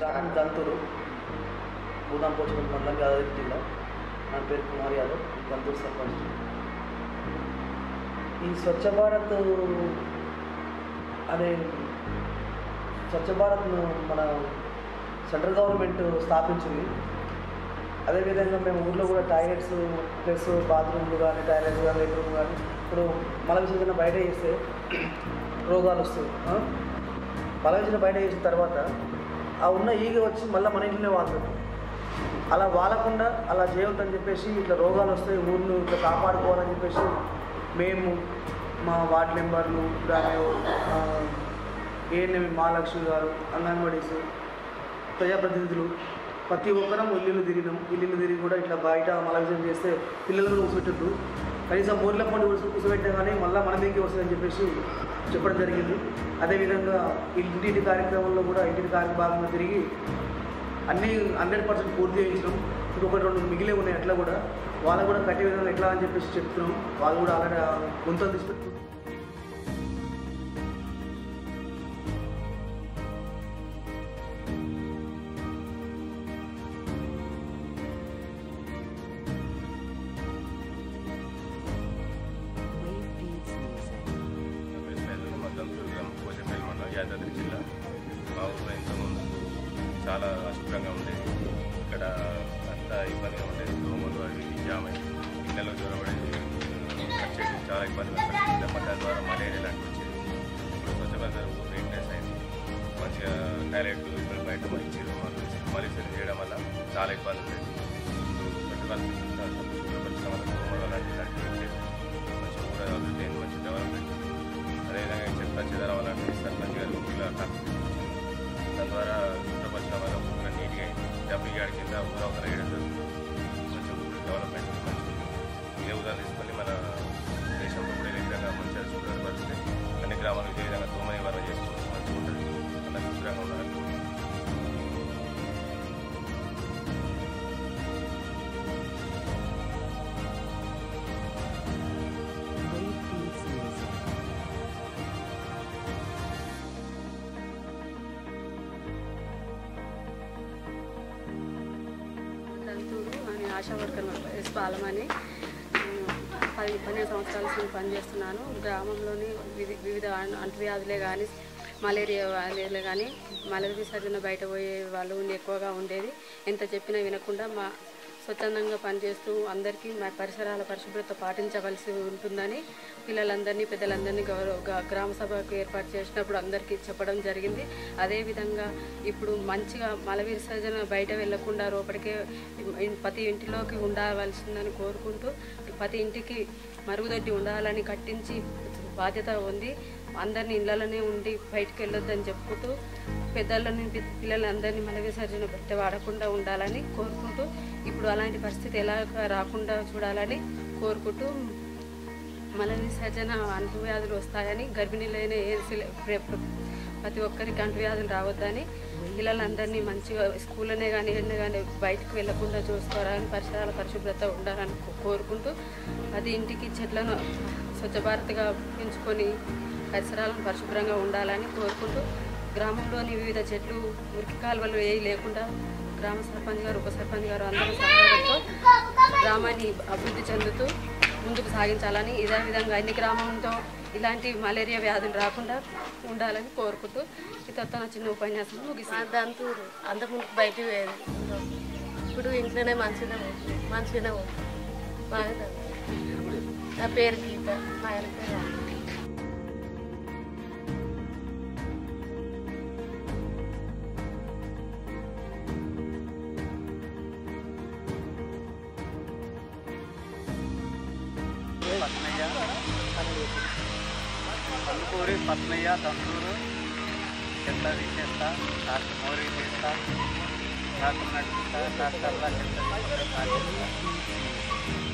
గ్రామం దంతూరు, భూదాం పోచపల్లి మండలం, యాదాద్రి జిల్లా. నా పేరు కుమార్ యాదవ్, దంతూరు సర్పంచ్. ఈ స్వచ్ఛ భారత్ అనే స్వచ్ఛ భారత్ను మన సెంట్రల్ గవర్నమెంట్ స్థాపించింది. అదేవిధంగా మేము ఊళ్ళో కూడా టాయిలెట్స్ ప్లస్ బాత్రూమ్లు కానీ, టాయిలెట్స్ కానీ, లెట్రూమ్ కానీ, ఇప్పుడు మల విసర్జన బయట చేస్తే రోగాలు వస్తాయి. మల విసర్జన బయట చేసిన తర్వాత ఆ ఉన్న ఈగ వచ్చి మళ్ళీ మన ఇంట్లోనే వాడుతుంది. అలా వాడకుండా అలా చేయొద్దని చెప్పేసి ఇట్లా రోగాలు వస్తాయి, ఊళ్ళో ఇట్లా కాపాడుకోవాలని చెప్పేసి మేము మా వార్డు మెంబర్లు కానీ ఏఎన్ఎం మహాలక్ష్మి గారు, అంగన్వాడీస్, ప్రజాప్రతినిధులు ప్రతి ఒక్కరం ఇల్లు తిరిగి కూడా ఇట్లా బయట మల విసర్జన చేస్తే పిల్లలు కూడా కూర్చోబెట్టద్దు, కనీసం మూర్ల పండు కూర్చోబెట్టే కానీ మళ్ళీ మన దగ్గరికి వస్తుందని చెప్పేసి చెప్పడం జరిగింది. అదేవిధంగా ఇంటింటి కార్యక్రమంలో కూడా ఇంటింటి భాగంగా తిరిగి అన్నీ 100% పూర్తి చేయించడం. ఇంకొకటి 2 మిగిలే ఉన్నాయి. అట్లా కూడా వాళ్ళకు కూడా కట్టే విధంగా ఎట్లా అని చెప్పేసి చెప్తున్నాం. వాళ్ళు కూడా అలాగే గుంతలు తీసుకెళ్తున్నారు. యాదాద్రి జిల్లా. మా ఊళ్ళో ఇంతకుముందు చాలా అశుభ్రంగా ఉండేది. ఇక్కడ అంతా ఇబ్బందిగా ఉండేది. దోమలు అవి జామ ఇళ్ళలో జ్వరపడేది, వచ్చేది చాలా ఇబ్బందిగా ఉండేది. దాని ద్వారా మలేరియా లాంటివి వచ్చేది. ఇప్పుడు స్వచ్ఛ భారత్ మెయింటెనెన్స్ అయింది. మంచిగా టాయిలెట్ ఇప్పుడు బయట ఇచ్చారు. మలీసరి చేయడం వల్ల చాలా ఇబ్బంది ఉండేది. స్వచ్ఛ భారత్ శుభ్రపరచడం వల్ల దోమలు అలాంటివి వచ్చేది. మంచి కూరగాయలు లేని మంచి డెవలప్మెంట్. అదేవిధంగా చెత్త చెదరం వల్ల సర్పంచ్ గారు దాని ద్వారా శుభ్రపరచడం వల్ల ఊరు నీట్గా డబ్బు గాడి కింద ఊరు అవతల వేయడం మంచి ఊరు డెవలప్మెంట్ మంచి ఇదే ఉదాహరణ తీసుకొని మన దేశంలో కూడా ఏ విధంగా మంచిగా శుభ్రపరిస్తే అన్ని గ్రామాలు ఇదే విధంగా దోమ నివారణ చేసుకోవచ్చు. మంచిగా ఉంటుంది. అలా శుభ్రంగా ఉండాలి. దంతూరు అని ఆశా వర్కర్ పాలమని 15 సంవత్సరాల పనిచేస్తున్నాను. గ్రామంలోని వివిధ అంటువ్యాధులే కానీ, మలేరియా వ్యాధులే కానీ, మల విసర్జన బయట పోయే వాళ్ళు ఎక్కువగా ఉండేది. ఎంత చెప్పినా వినకుండా స్వచ్ఛందంగా పనిచేస్తూ అందరికీ మా పరిసరాల పరిశుభ్రత పాటించవలసి ఉంటుందని పిల్లలందరినీ, పెద్దలందరినీ గ్రామ సభకు ఏర్పాటు చేసినప్పుడు అందరికీ చెప్పడం జరిగింది. అదేవిధంగా ఇప్పుడు మంచిగా మల విసర్జన బయట వెళ్లకుండా లోపలికే ప్రతి ఇంటిలోకి ఉండవలసిందని కోరుకుంటూ, ప్రతి ఇంటికి మరుగుదొడ్డి ఉండాలని కట్టించి బాధ్యత ఉంది. అందరినీ ఇళ్లలోనే ఉండి బయటకు వెళ్ళొద్దని చెప్పుతూ పెద్దలని పిల్లలందరినీ మల విసర్జన బయట వాడకుండా ఉండాలని కోరుకుంటూ, ఇప్పుడు అలాంటి పరిస్థితి ఎలా రాకుండా చూడాలని కోరుకుంటూ, మల విసర్జన అంటువ్యాధులు వస్తాయని, గర్భిణీలైన ప్రతి ఒక్కరికి అంటువ్యాధులు రావద్దని, పిల్లలందరినీ మంచిగా స్కూల్లోనే కానీ ఏదైనా కానీ బయటకు వెళ్లకుండా చూసుకోవాలని, పరిసరాల పరిశుభ్రత ఉండాలని కోరుకుంటూ, అది ఇంటికి చెట్లను స్వచ్ఛ భారత్గా పెంచుకొని పరిసరాలను పరిశుభ్రంగా ఉండాలని కోరుకుంటూ, గ్రామంలోని వివిధ చెట్లు, మురికి కాలువలు ఏవి లేకుండా గ్రామ సర్పంచ్ గారు, ఉప సర్పంచ్ గారు అందరూ సహాయంతో గ్రామాన్ని అభివృద్ధి చెందుతూ ముందుకు సాగించాలని, ఇదే విధంగా అన్ని గ్రామంతో ఇలాంటి మలేరియా వ్యాధులు రాకుండా ఉండాలని కోరుకుంటూ ఇతర చిన్న ఉపన్యాసం ముగిస్తాను. దంతూరు అంతకుముందు బయటికి పోయేది, ఇప్పుడు ఇంట్లోనే మంచిగానే బాగా. నా పేరు గీత, మా ఆయన పేరు కందుకూరి పత్నయ్య. దంతూరు చెత్త తీసేస్తా, కాస్త మోరీ తీస్తా, కాస్త నడుస్తా, కాస్త చెత్త